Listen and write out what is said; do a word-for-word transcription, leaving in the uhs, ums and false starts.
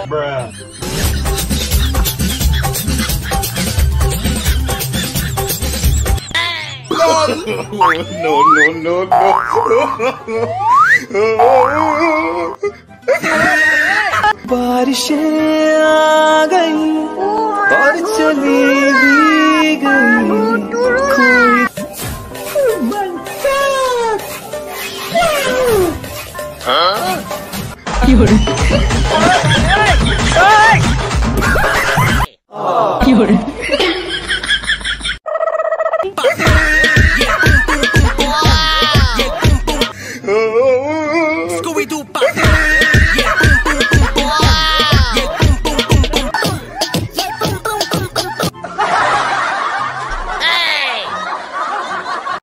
Bruh. No, no, no, no. बारिशें आ गई और चली भी गई कोई क्यों